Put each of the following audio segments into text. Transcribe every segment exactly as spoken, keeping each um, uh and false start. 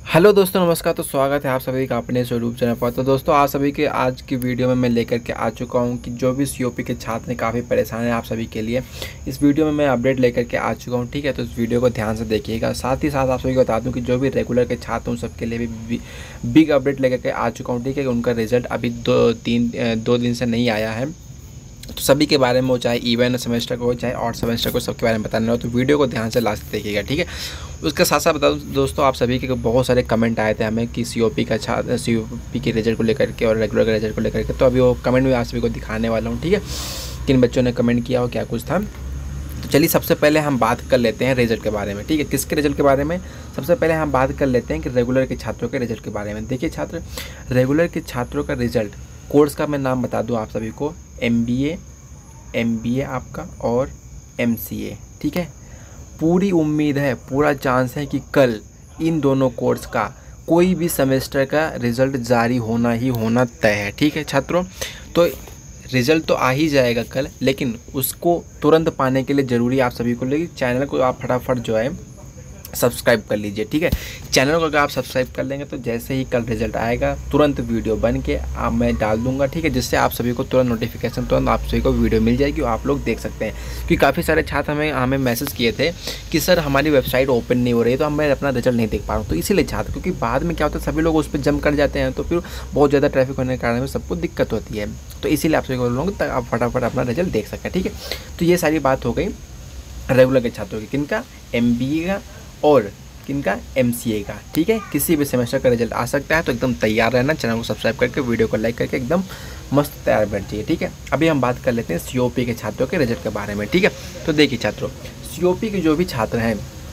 Hello दोस्तों, नमस्कार। तो स्वागत है आप सभी का अपने इस यूट्यूब चैनल पर। तो दोस्तों, आप सभी के आज की वीडियो में मैं लेकर के आ चुका हूं कि जो भी सीओपी के छात्र हैं काफ़ी परेशान हैं आप सभी के लिए। इस वीडियो में मैं अपडेट लेकर के आ चुका हूं, ठीक है। तो इस वीडियो को ध्यान से देखिएगा। साथ ही साथ आप सभी को बता दूं कि जो भी रेगुलर के छात्र हैं उन सबके लिए भी बिग अपडेट लेकर के आ चुका हूँ, ठीक है। उनका रिजल्ट अभी दो तीन दो दिन से नहीं आया है। तो सभी के बारे में हो, चाहे इवन सेमेस्टर को हो चाहे और सेमेस्टर को, सबके बारे में बताना हो तो वीडियो को ध्यान से लास्ट देखिएगा, ठीक है। उसके साथ साथ बता दूं दोस्तों, आप सभी के बहुत सारे कमेंट आए थे हमें कि सीओपी का छात्र सीओपी के रिजल्ट को लेकर के और रेगुलर के रिजल्ट को लेकर के। तो अभी वो कमेंट में आप सभी को दिखाने वाला हूँ, ठीक है। किन बच्चों ने कमेंट किया हो, क्या कुछ था। तो चलिए सबसे पहले हम बात कर लेते हैं रिजल्ट के बारे में, ठीक है। किसके रिजल्ट के बारे में? सबसे पहले हम बात कर लेते हैं कि रेगुलर के छात्रों के रिजल्ट के बारे में। देखिए छात्र, रेगुलर के छात्रों का रिजल्ट, कोर्स का मैं नाम बता दूँ आप सभी को, M B A M B A आपका और एम सी ए, ठीक है। पूरी उम्मीद है, पूरा चांस है कि कल इन दोनों कोर्स का कोई भी सेमेस्टर का रिज़ल्ट जारी होना ही होना तय है, ठीक है छात्रों। तो रिज़ल्ट तो आ ही जाएगा कल, लेकिन उसको तुरंत पाने के लिए ज़रूरी आप सभी को लेकिन चैनल को आप फटाफट जो है सब्सक्राइब कर लीजिए, ठीक है। चैनल को अगर आप सब्सक्राइब कर लेंगे तो जैसे ही कल रिजल्ट आएगा तुरंत वीडियो बन के आप मैं डाल दूंगा, ठीक है। जिससे आप सभी को तुरंत नोटिफिकेशन, तुरंत आप सभी को वीडियो मिल जाएगी और आप लोग देख सकते हैं। क्योंकि काफ़ी सारे छात्र हमें हमें मैसेज किए थे कि सर हमारी वेबसाइट ओपन नहीं हो रही है तो मैं अपना रिजल्ट नहीं देख पा रहा हूँ। तो इसीलिए छात्र, क्योंकि बाद में क्या होता है सभी लोग उस पर जम कर जाते हैं तो फिर बहुत ज़्यादा ट्रैफिक होने के कारण सबको दिक्कत होती है। तो इसीलिए आप सभी को बोल रहा हूँ आप फटाफट अपना रिजल्ट देख सकें, ठीक है। तो ये सारी बात हो गई रेगुलर के छात्रों की, किनका, एम बी ए का और किनका, एम सी ए का, ठीक है। किसी भी सेमेस्टर का रिजल्ट आ सकता है तो एकदम तैयार रहना, चैनल को सब्सक्राइब करके वीडियो को लाइक करके एकदम मस्त तैयार बैठिए, ठीक है। अभी हम बात कर लेते हैं सीओपी के छात्रों के रिजल्ट के बारे में, ठीक है। तो देखिए छात्रों, सीओपी के जो भी छात्र हैं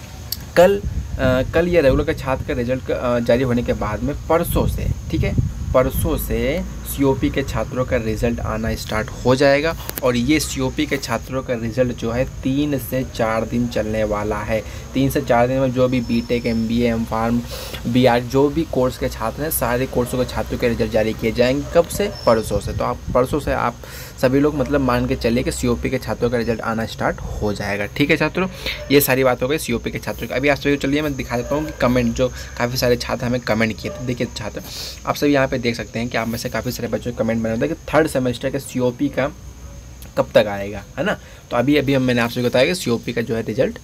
कल आ, कल ये रेगुलर के छात्र का रिजल्ट जारी होने के बाद में परसों से, ठीक है, परसों से सीओपी के छात्रों का रिज़ल्ट आना स्टार्ट हो जाएगा। और ये सीओपी के छात्रों का रिज़ल्ट जो है तीन से चार दिन चलने वाला है। तीन से चार दिन में जो भी B Tech, MBA, M pharm, BR जो भी कोर्स के छात्र हैं सारे कोर्सों के छात्रों के रिजल्ट जारी किए जाएंगे। कब से? परसों से। तो आप परसों से आप सभी लोग मतलब मान के चलिए कि सीओपी के छात्रों का रिजल्ट आना स्टार्ट हो जाएगा, ठीक है छात्रों। ये सारी बात हो गई सीओपी के छात्रों की। अभी आप सभी चलिए मैं दिखा देता हूँ कि कमेंट जो काफ़ी सारे छात्र हमें कमेंट किए थे। देखिए छात्र, आप सभी यहाँ पे देख सकते हैं कि आप में से काफ़ी सारे बच्चों के कमेंट बने होते हैं कि थर्ड सेमेस्टर के सीओपी का कब तक आएगा, है ना। तो अभी अभी हम मैंने आपसे बताया कि सीओपी का जो है रिजल्ट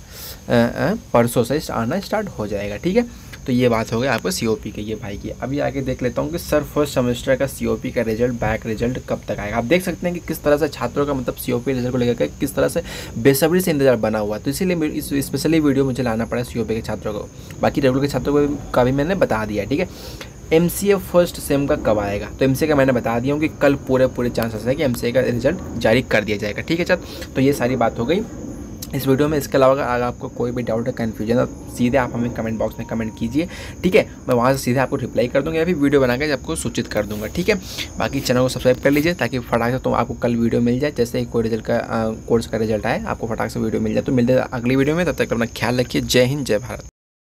परसों से आना स्टार्ट हो जाएगा, ठीक है। तो ये बात हो गई आपको सीओपी के ये भाई की। अभी आगे देख लेता हूँ कि सर फर्स्ट सेमेस्टर का सीओपी का रिजल्ट, बैक रिजल्ट कब तक आएगा। आप देख सकते हैं कि किस तरह से छात्रों का मतलब सीओपी रिजल्ट को लेकर किस तरह से बेसब्री से इंतजार बना हुआ है। तो इसीलिए इस स्पेशली वीडियो मुझे लाना पड़ा सीओपी के छात्रों को। बाकी रेगुलर के छात्रों का भी मैंने बता दिया, ठीक है। M C A first sem का कब आएगा, तो एम सी ए का मैंने बता दिया हूँ कि कल पूरे पूरे चांसेस है कि एम सी ए का रिजल्ट जारी कर दिया जाएगा, ठीक है छात्र। तो ये सारी बात हो गई इस वीडियो में। इसके अलावा अगर आपको कोई भी डाउट है, कन्फ्यूजन है, सीधे आप हमें कमेंट बॉक्स में कमेंट कीजिए, ठीक है। मैं वहाँ से सीधे आपको रिप्लाई कर दूँगा या फिर वीडियो बना के आपको सूचित कर दूँगा, ठीक है। बाकी चैनल को सब्सक्राइब कर लीजिए ताकि फटाक से तो आपको कल वीडियो मिल जाए। जैसे ही कोई रिजल्ट का कोर्स का रिजल्ट आए आपको फटाक से वीडियो मिल जाए। तो मिलते हैं अगली वीडियो में, तब तक अपना ख्याल रखिए। जय हिंद, जय भारत।